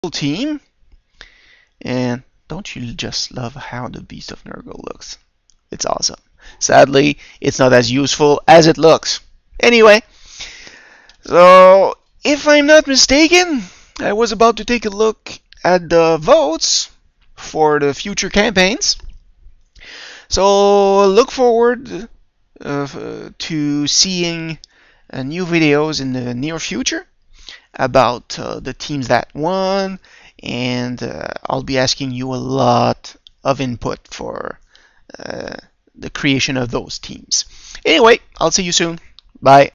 team. And don't you just love how the Beast of Nurgle looks? It's awesome. Sadly, it's not as useful as it looks. Anyway, so if I'm not mistaken, I was about to take a look at the votes for the future campaigns. So look forward to seeing new videos in the near future about the teams that won, and I'll be asking you a lot of input for the creation of those teams. Anyway, I'll see you soon. Bye.